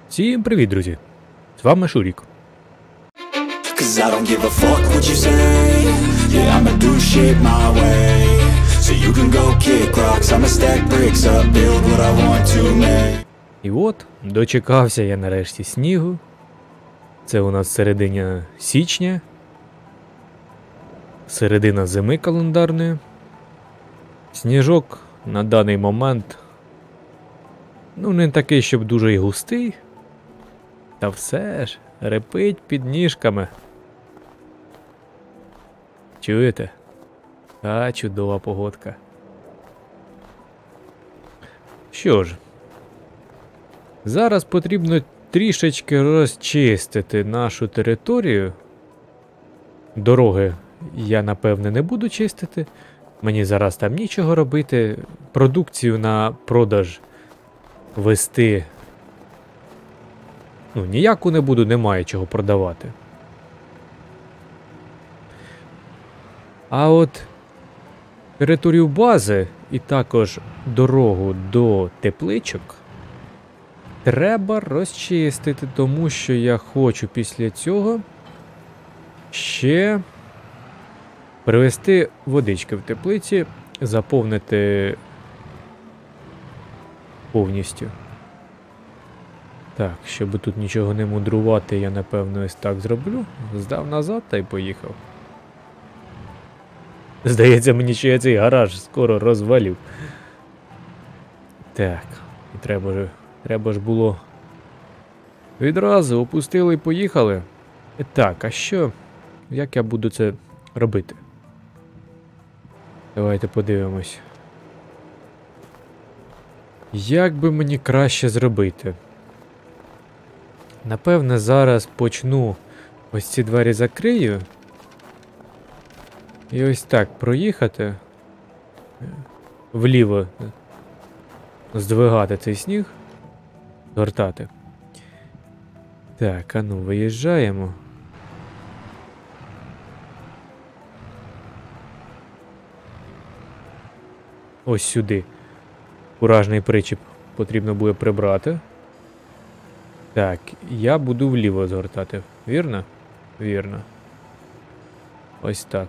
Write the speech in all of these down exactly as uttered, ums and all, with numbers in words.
Всім привіт, друзі! З вами Шурік. Cause I don't give a fuck what you say. Yeah, I'ma do shit my way. So you can go kick rocks. I'ma stack bricks up, build what I want to make. І от, дочекався я нарешті снігу. Це у нас середина січня. Середина зими календарної. Сніжок на даний момент, ну, не такий, щоб дуже й густий. Та все ж, репить під ніжками. Чуєте? А, чудова погодка. Що ж, зараз потрібно трішечки розчистити нашу територію. Дороги я, напевне, не буду чистити. Мені зараз там нічого робити. Продукцію на продаж вести, ну, ніяку не буду, немає чого продавати. А от територію бази і також дорогу до тепличок треба розчистити, тому що я хочу після цього ще привезти водички в теплиці, заповнити повністю. Так, щоб тут нічого не мудрувати, я напевно ось так зроблю. Здав назад та й поїхав. Здається мені, що я цей гараж скоро розвалю. Так, і треба ж, треба ж було відразу опустили і поїхали. І так, а що? Як я буду це робити? Давайте подивимось. Як би мені краще зробити? Напевне, зараз почну ось ці двері закрию. І ось так проїхати. Вліво здвигати цей сніг. Звертати. Так, а ну, виїжджаємо. Ось сюди. Куражний причіп потрібно буде прибрати. Так, я буду вліво згортати. Вірно? Вірно. Ось так.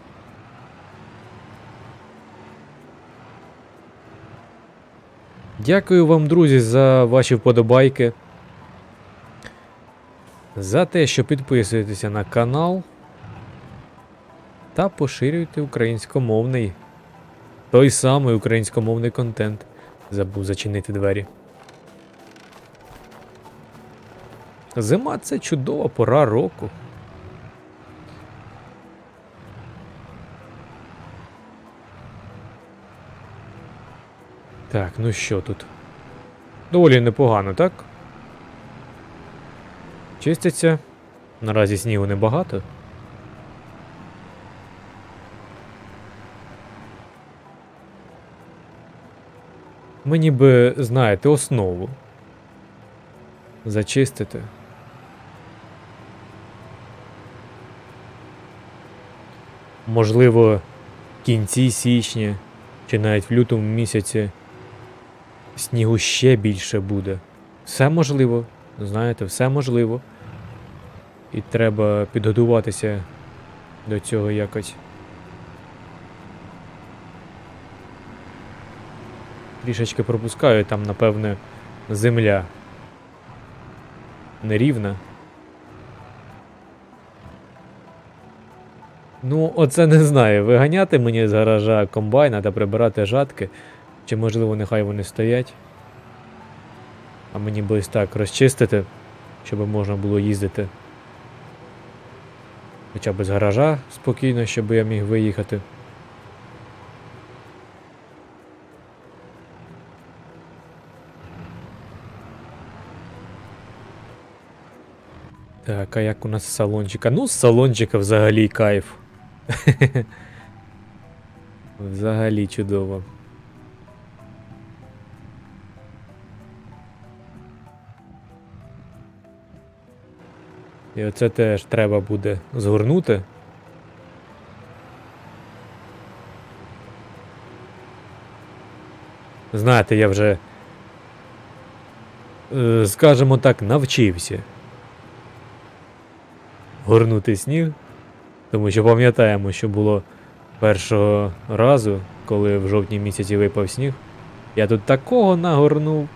Дякую вам, друзі, за ваші вподобайки. За те, що підписуєтеся на канал. Та поширюєте українськомовний. Той самий українськомовний контент. Забув зачинити двері. Зима – це чудова пора року. Так, ну що тут? Доволі непогано, так? Чиститься. Наразі снігу небагато. Мені би, знаєте, основу зачистити. Можливо, в кінці січня, чи навіть в лютому місяці снігу ще більше буде. Все можливо, знаєте, все можливо. І треба підготуватися до цього якось. Трішечки пропускаю, там, напевне, земля нерівна. Ну, оце не знаю, виганяти мені з гаража комбайна та прибирати жатки, чи можливо нехай вони стоять. А мені би ось так розчистити, щоб можна було їздити. Хоча б з гаража спокійно, щоб я міг виїхати. Так, а як у нас з салончика? Ну, з салончика взагалі кайф. Взагалі чудово. І оце теж треба буде згорнути. Знаєте, я вже е, скажімо так, навчився горнути сніг, тому що пам'ятаємо, що було першого разу, коли в жовтні місяці випав сніг. Я тут такого нагорнув.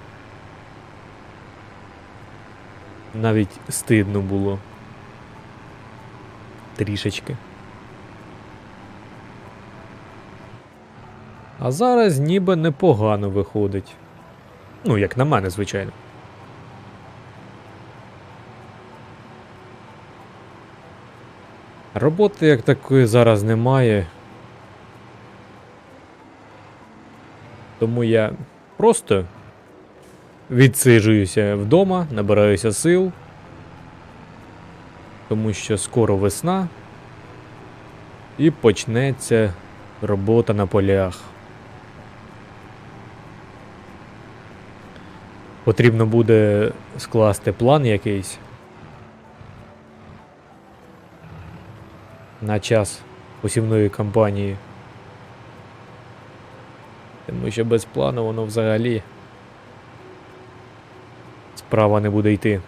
Навіть стидно було. Трішечки. А зараз ніби непогано виходить. Ну, як на мене, звичайно. Роботи як такої зараз немає. Тому я просто відсиджуюся вдома, набираюся сил. Тому що скоро весна. І почнеться робота на полях. Потрібно буде скласти план якийсь на час посівної кампанії. Тому що без плану воно взагалі справа не буде йти.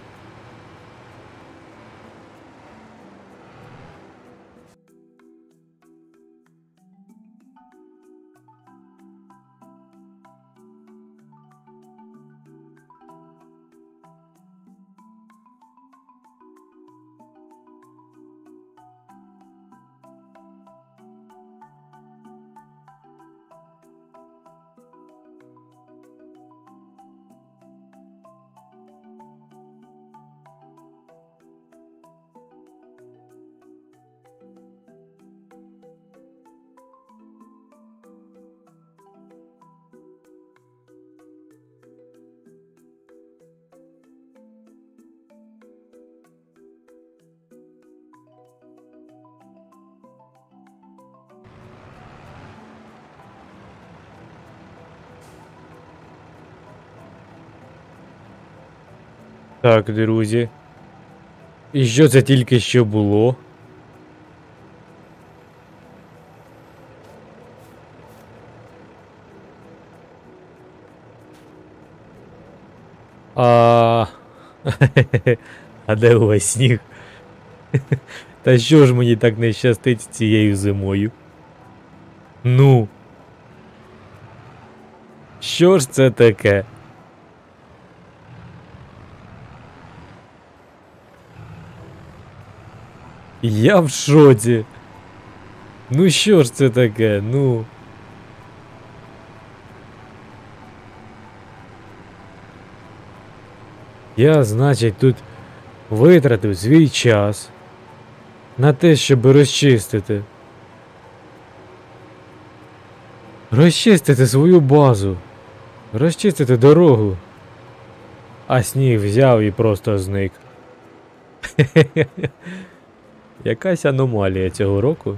Так, друзі. І що це тільки що було? А, а де у вас сніг? Та що ж мені так не щастить цією зимою? Ну. Що ж це таке? Я в шоці. Ну що ж це таке? Ну. Я, значить, тут витратив свій час на те, щоб розчистити. Розчистити свою базу. Розчистити дорогу. А сніг взяв і просто зник. Якась аномалія цього року.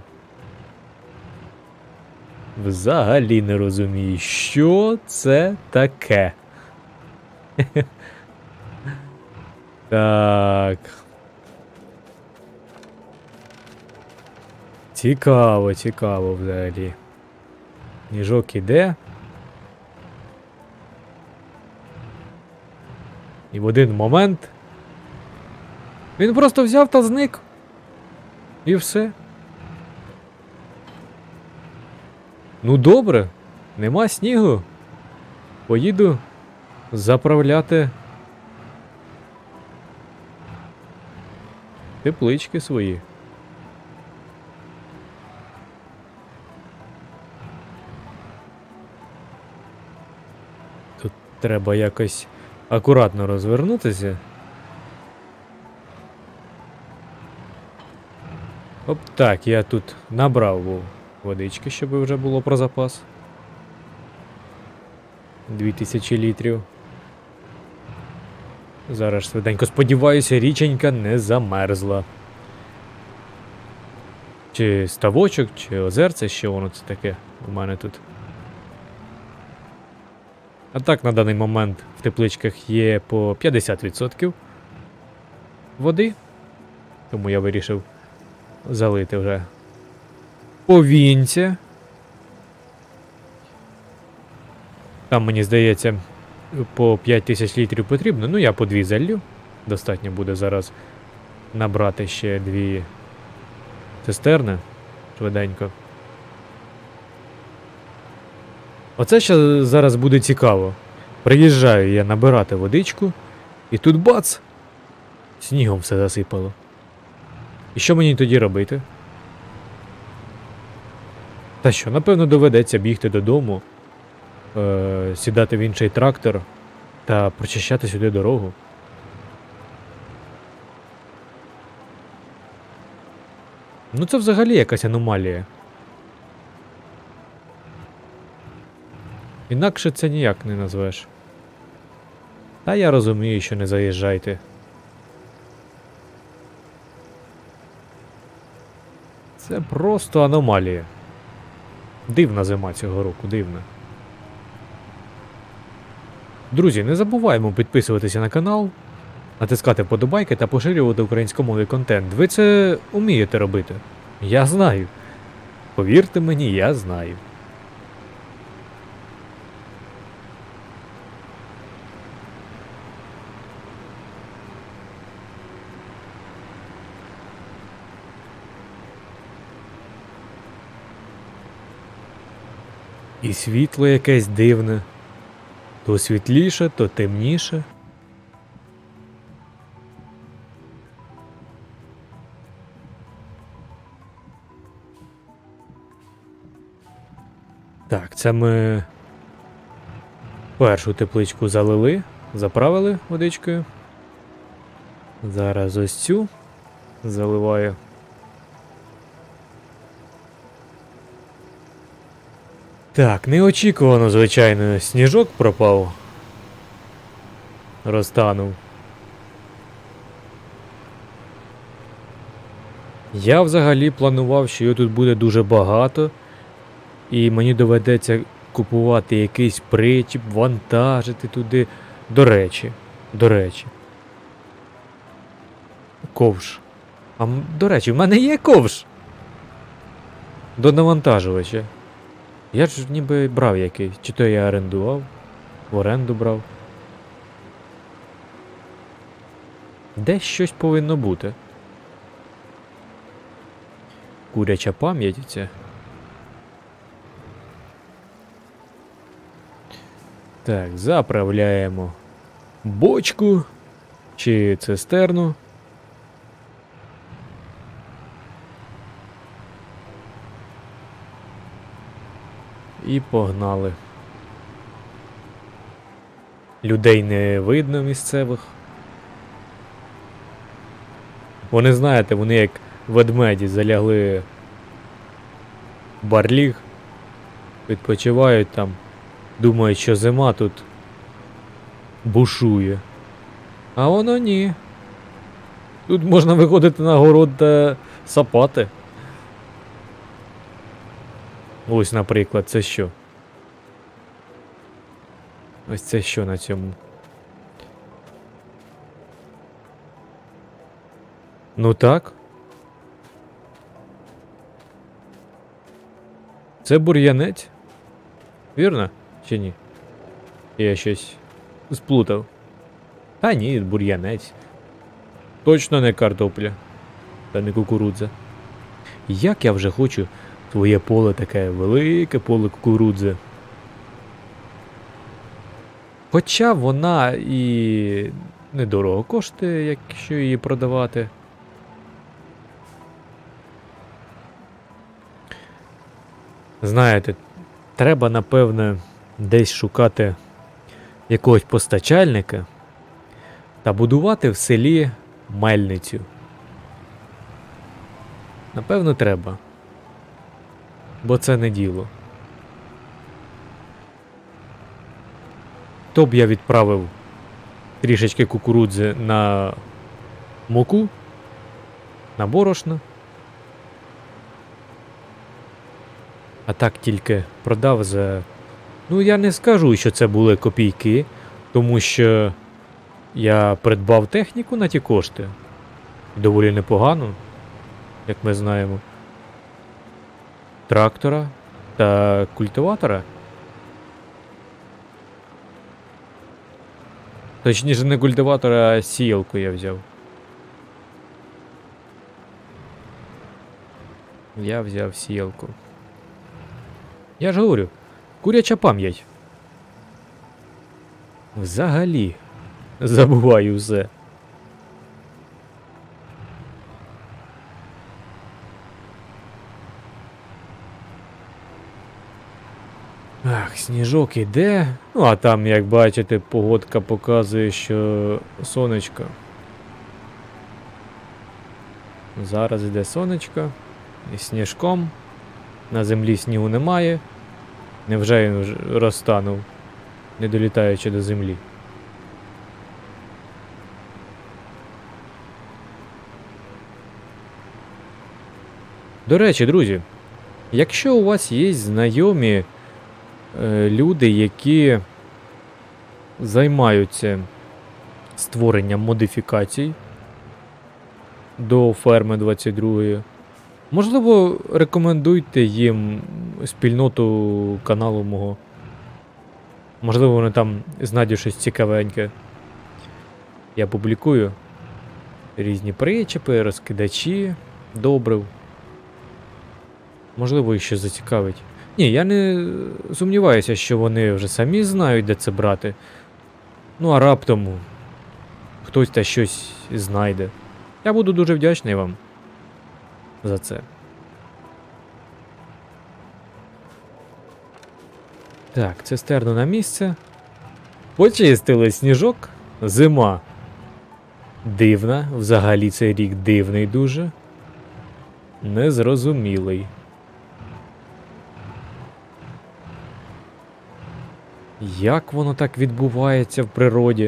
Взагалі не розумію, що це таке. Так. Цікаво, цікаво взагалі. Сніжок іде. І в один момент він просто взяв та зник. І все. Ну добре, нема снігу. Поїду заправляти теплички свої. Тут треба якось акуратно розвернутися. Оп, так, я тут набрав водички, щоб вже було про запас. Дві тисячі літрів. Зараз швиденько, сподіваюся, річенька не замерзла. Чи ставочок, чи озерце, що воно це таке у мене тут. А так, на даний момент в тепличках є по п'ятдесят відсотків води. Тому я вирішив залити вже повінця. Там, мені здається, по п'ять тисяч літрів потрібно. Ну, я по дві залью. Достатньо буде зараз набрати ще дві цистерни. Швиденько. Оце ще зараз буде цікаво. Приїжджаю я набирати водичку, і тут бац! Снігом все засипало. І що мені тоді робити? Та що, напевно, доведеться бігти додому, е- сідати в інший трактор та прочищати сюди дорогу. Ну це взагалі якась аномалія. Інакше це ніяк не назвеш. Та я розумію, що не заїжджайте. Це просто аномалія. Дивна зима цього року, дивна. Друзі, не забуваємо підписуватися на канал, натискати вподобайки та поширювати українськомовний контент. Ви це вмієте робити. Я знаю. Повірте мені, я знаю. І світло якесь дивне. То світліше, то темніше. Так, це ми першу тепличку залили, заправили водичкою. Зараз ось цю заливаю. Так, неочікувано, звичайно, сніжок пропав. Розтанув. Я взагалі планував, що його тут буде дуже багато. І мені доведеться купувати якийсь причіп, вантажити туди. До речі, до речі. Ковш. А, м- до речі, в мене є ковш. До навантажувача. Я ж ніби брав якийсь. Чи то я орендував? В оренду брав. Десь щось повинно бути. Куряча пам'ять ця. Так, заправляємо бочку чи цистерну. І погнали. Людей не видно місцевих. Вони, знаєте, вони як ведмеді залягли в барліг, відпочивають там, думають, що зима тут бушує. А воно ні. Тут можна виходити на город та сапати. Ось, наприклад, це що? Ось це що на цьому? Ну так. Це бур'янець? Вірно? Чи ні? Я щось сплутав. Та ні, бур'янець. Точно не картопля. Та не кукурудза. Як я вже хочу своє поле таке велике поле кукурудзи. Хоча вона і недорого коштує, якщо її продавати. Знаєте, треба, напевне, десь шукати якогось постачальника та будувати в селі мельницю. Напевно, треба. Бо це не діло. То б я відправив трішечки кукурудзи на муку, на борошно. А так тільки продав за... Ну, я не скажу, що це були копійки, тому що я придбав техніку на ті кошти. Доволі непогано, як ми знаємо. Трактора та культиватора. Точніше, не культиватор, а сіялку я взяв. Я взяв сіялку. Я ж говорю, куряча пам'ять. Взагалі, забуваю все. Ах, сніжок іде. Ну, а там, як бачите, погодка показує, що сонечко. Зараз іде сонечко. І сніжком. На землі снігу немає. Невже він вже розтанув, не долітаючи до землі? До речі, друзі, якщо у вас є знайомі е, люди, які займаються створенням модифікацій до ферми двадцять другої, можливо, рекомендуйте їм спільноту каналу мого. Можливо, вони там знайдуть щось цікавеньке. Я публікую різні причепи, розкидачі, добрив. Можливо, їх щось зацікавить. Ні, я не сумніваюся, що вони вже самі знають, де це брати. Ну, а раптом хтось та щось знайде. Я буду дуже вдячний вам за це. Так, цистерну на місце. Почистили сніжок. Зима. Дивна. Взагалі цей рік дивний дуже. Незрозумілий. Як воно так відбувається в природі?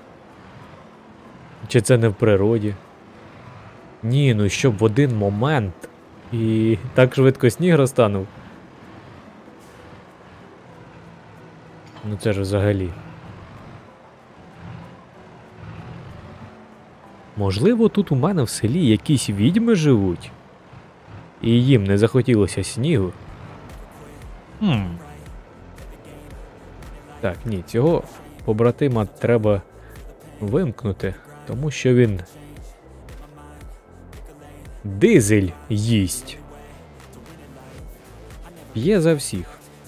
Чи це не в природі? Ні, ну щоб в один момент і так швидко сніг розтанув. Ну це ж взагалі. Можливо, тут у мене в селі якісь відьми живуть? І їм не захотілося снігу? Хм. Так, ні, цього побратима треба вимкнути, тому що він дизель їсть. П'є за всіх.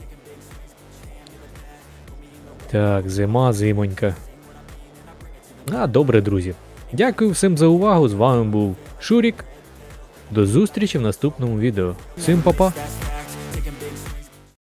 Так, зима, зимонька. А, добре, друзі. Дякую всім за увагу. З вами був Шурік. До зустрічі в наступному відео. Всім па-па!